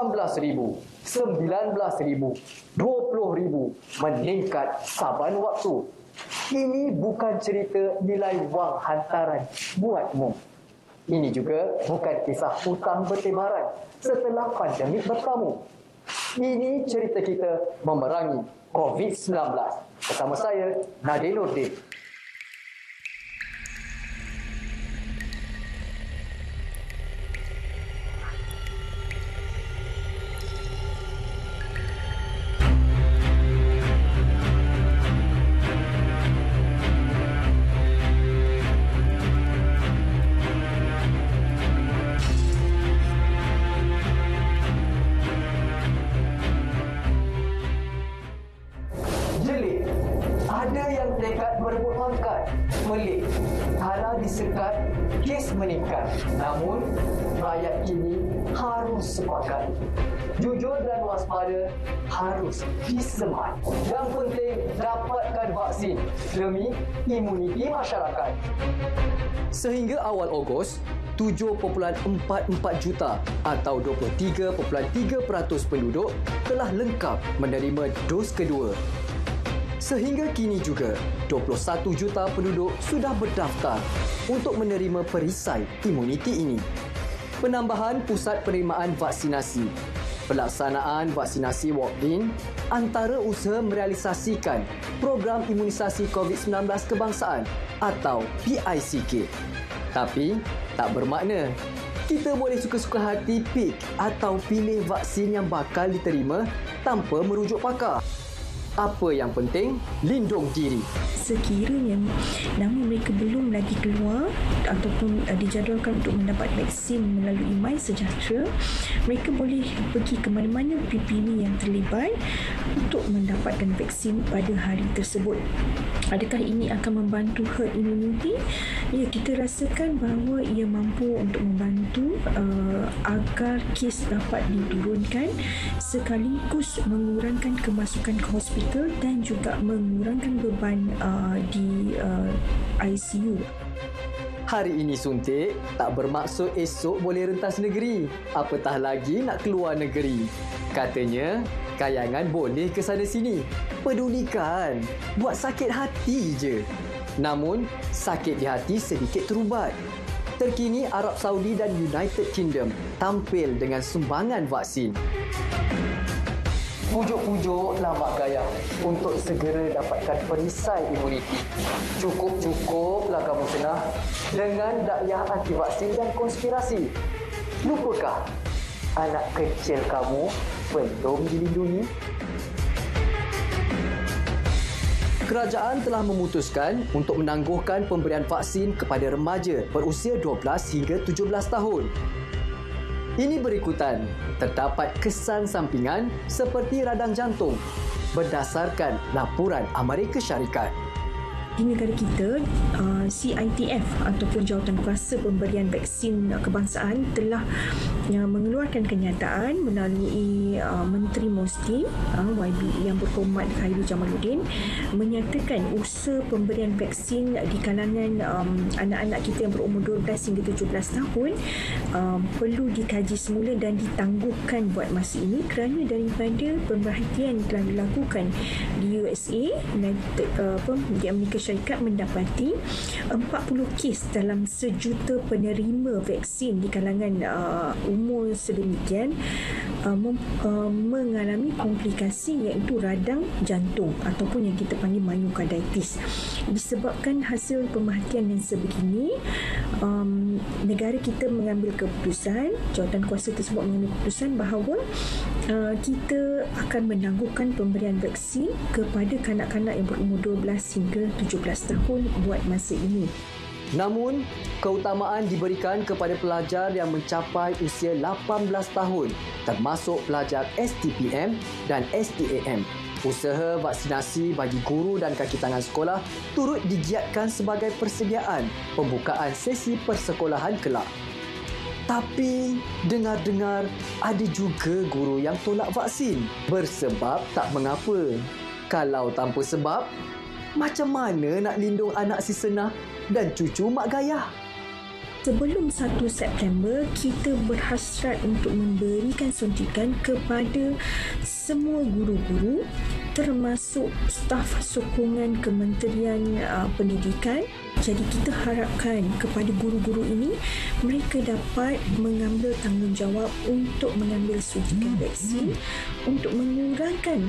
18,000, 19,000, 20,000 meningkat saban waktu. Ini bukan cerita nilai wang hantaran buatmu. Ini juga bukan kisah hutang bertebaran setelah pandemik berlalu. Ini cerita kita memerangi COVID-19. Bersama saya, Nadir Nordin. Jelik, ada yang tekad berebut pangkat. Pelik, tanah disekat, kes meningkat. Namun, rakyat kini harus sepakat. Jujur dan waspada harus disemat. Yang penting, dapatkan vaksin demi imuniti masyarakat. Sehingga awal Ogos, 7.44 juta atau 23.3% penduduk telah lengkap menerima dos kedua. Sehingga kini juga, 21 juta penduduk sudah berdaftar untuk menerima perisai imuniti ini. Penambahan pusat penerimaan vaksinasi, pelaksanaan vaksinasi walk-in antara usaha merealisasikan program imunisasi COVID-19 kebangsaan atau PICK. Tapi, tak bermakna kita boleh suka-suka hati pik atau pilih vaksin yang bakal diterima tanpa merujuk pakar. Apa yang penting, lindung diri. Sekiranya nama mereka belum lagi keluar ataupun dijadualkan untuk mendapat vaksin melalui MySejahtera, mereka boleh pergi ke mana-mana PPD yang terlibat untuk mendapatkan vaksin pada hari tersebut. Adakah ini akan membantu herd immunity? Ya, kita rasakan bahawa ia mampu untuk membantu agar kes dapat diturunkan sekaligus mengurangkan kemasukan ke hospital dan juga mengurangkan beban di ICU. Hari ini suntik tak bermaksud esok boleh rentas negeri, apatah lagi nak keluar negeri. Katanya, kayangan boleh ke sana sini. Pedulikan, buat sakit hati je. Namun, sakit di hati sedikit terubat. Terkini Arab Saudi dan United Kingdom tampil dengan sumbangan vaksin. Pujuk-pujuklah Mak Gayah untuk segera dapatkan perisai imuniti. Cukup-cukuplah kamu senah dengan dakwah anti vaksin dan konspirasi. Lupakah anak kecil kamu belum dilindungi? Kerajaan telah memutuskan untuk menangguhkan pemberian vaksin kepada remaja berusia 12 hingga 17 tahun. Ini berikutan, terdapat kesan sampingan seperti radang jantung berdasarkan laporan Amerika Syarikat. Di negara kita, CITF ataupun Jawatankuasa Pemberian Vaksin Kebangsaan telah mengeluarkan kenyataan melalui Menteri Muslim YB yang berhormat Khairy Jamaluddin menyatakan usaha pemberian vaksin di kalangan anak-anak kita yang berumur 12 hingga 17 tahun perlu dikaji semula dan ditangguhkan buat masa ini kerana daripada pemerhatian telah dilakukan di USA di Amerika Syarikat mendapati 40 kes dalam sejuta penerima vaksin di kalangan umur sedemikian mengalami komplikasi iaitu radang jantung ataupun yang kita panggil myocarditis. Disebabkan hasil pemerhatian yang sebegini, negara kita mengambil keputusan, jawatankuasa tersebut mengambil keputusan bahawa kita akan menangguhkan pemberian vaksin kepada kanak-kanak yang berumur 12 hingga 17 tahun buat masa ini. Namun, keutamaan diberikan kepada pelajar yang mencapai usia 18 tahun termasuk pelajar STPM dan STAM. Usaha vaksinasi bagi guru dan kaki tangan sekolah turut digiatkan sebagai persediaan pembukaan sesi persekolahan kelak. Tapi, dengar-dengar ada juga guru yang tolak vaksin bersebab tak mengapa. Kalau tanpa sebab, macam mana nak lindung anak si Senah dan cucu Mak Gayah? Sebelum 1 September, kita berhasrat untuk memberikan suntikan kepada semua guru-guru termasuk staf sokongan Kementerian Pendidikan. Jadi kita harapkan kepada guru-guru ini mereka dapat mengambil tanggungjawab untuk mengambil suntikan vaksin untuk mengurangkan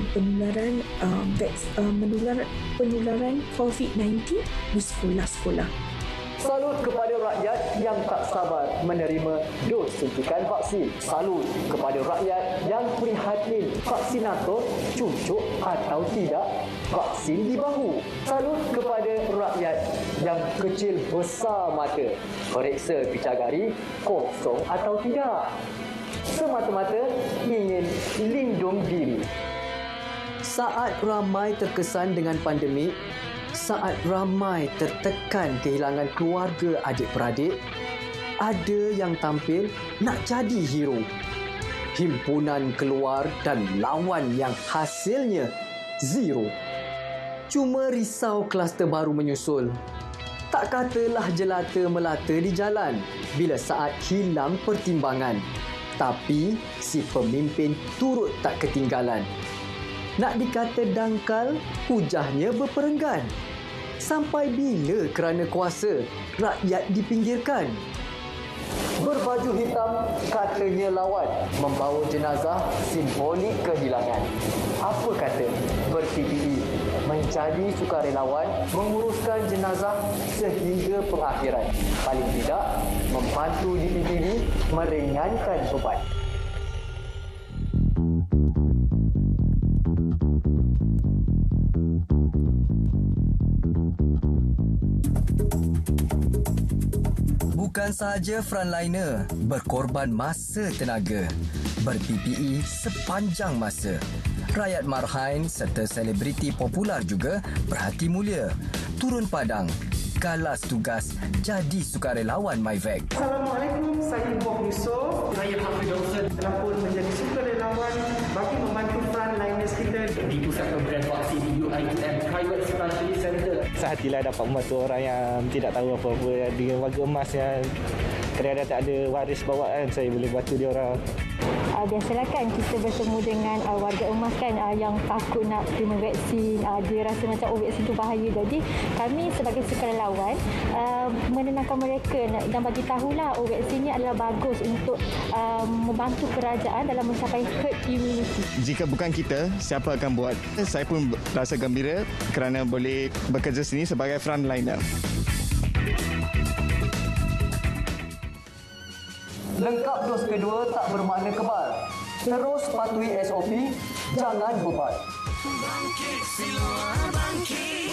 penularan COVID-19 di sekolah-sekolah. Salut kepada rakyat yang tak sabar menerima dos suntikan vaksin. Salut kepada rakyat yang prihatin vaksinator cucuk atau tidak vaksin di bahu. Salut kepada rakyat yang kecil besar mata periksa picagari kosong atau tidak. Semata-mata ingin lindung diri. Saat ramai terkesan dengan pandemik, saat ramai tertekan kehilangan keluarga adik-beradik, ada yang tampil nak jadi hero. Himpunan keluar dan lawan yang hasilnya zero. Cuma risau kluster baru menyusul. Tak katalah jelata melata di jalan bila saat hilang pertimbangan. Tapi si pemimpin turut tak ketinggalan. Nak dikata dangkal, hujahnya berperenggan. Sampai bila kerana kuasa, rakyat dipinggirkan? Berbaju hitam, katanya lawan, membawa jenazah simbolik kehilangan. Apa kata ber-PPE menjadi sukarelawan menguruskan jenazah sehingga pengakhiran. Paling tidak, membantu DPTV meringankan beban. Bukan sahaja frontliner berkorban masa tenaga, ber-PPE sepanjang masa. Rakyat marhain serta selebriti popular juga berhati mulia, turun padang, galas tugas jadi sukarelawan MyVac. Assalamualaikum, saya Bob Yusof. Saya Hafiz Dawson. Telah pun menjadi sukarelawan bagi membantu frontliners kita di Pusat Pemberian Vaksin UITM Private Specialist Center. Sehatilah dapat membantu orang yang tidak tahu apa-apa dengan warga emas yang kadang-kadang tak ada waris bawaan, saya boleh bantu dia orang. Biasalah kan kita bertemu dengan warga emas kan yang takut nak terima vaksin, dia rasa macam vaksin tu bahaya. Jadi kami sebagai sukarelawan menenangkan mereka dan bagi tahulah vaksin ni adalah bagus untuk membantu kerajaan dalam mencapai herd immunity. Jika bukan kita, siapa akan buat? Saya pun rasa gembira kerana boleh bekerja sini sebagai frontliner. Lengkap dos kedua tak bermakna kebal. Terus patuhi SOP, jangan beban. Bangkit, Siloam bangkit.